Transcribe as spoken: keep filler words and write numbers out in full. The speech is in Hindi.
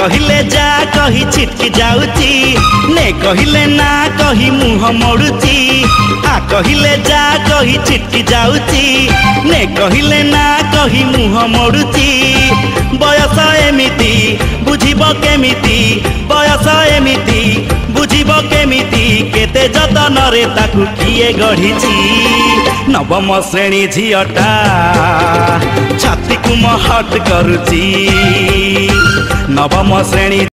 कहले जा कही छिटकी जाउची ने कहले ना कही मुह मोड़ुची आ कहले जा कही छिटकी जाउची ने कहले ना कही मुह मोड़ुची बयस एमिति बुझिब केमिति बयस एमिति बुझिब केमिति केते जतन रे ताकू किए गढ़िची नवम श्रेणी झीटा छाती को महट करुची नवम श्रेणी।